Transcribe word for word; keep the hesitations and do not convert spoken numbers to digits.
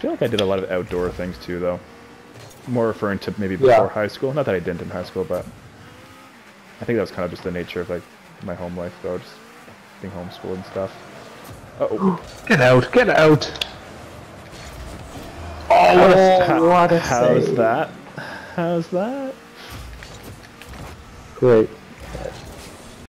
feel like I did a lot of outdoor things too, though. More referring to maybe before yeah. high school. Not that I didn't in high school, but I think that was kind of just the nature of like my home life, though, just being homeschooled and stuff. Uh oh! Get out! Get out! Oh, how, what a how's save. that? How's that? Great.